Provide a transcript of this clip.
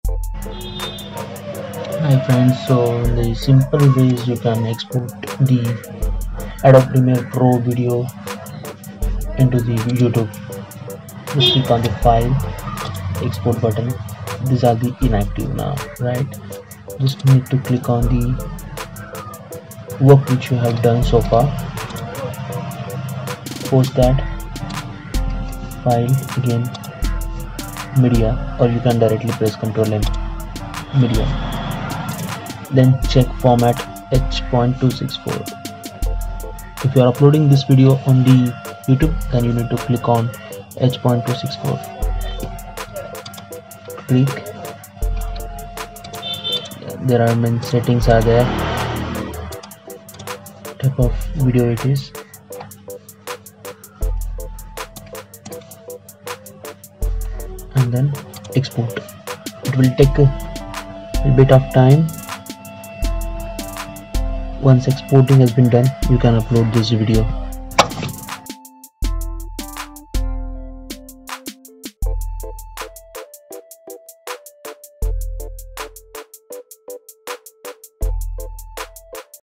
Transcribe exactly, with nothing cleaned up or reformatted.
Hi friends, so the simple ways you can export the Adobe Premiere Pro video into the YouTube. Just click on the file, export button. These are the inactive now, right? Just need to click on the work which you have done so far. Post that file again, media, or you can directly press Control M, media. Then check format H two sixty-four. If you are uploading this video on the YouTube, then you need to click on H two sixty-four. Click. There are many settings are there. Type of video it is. And then export. It will take a, a bit of time. Once exporting has been done, you can upload this video.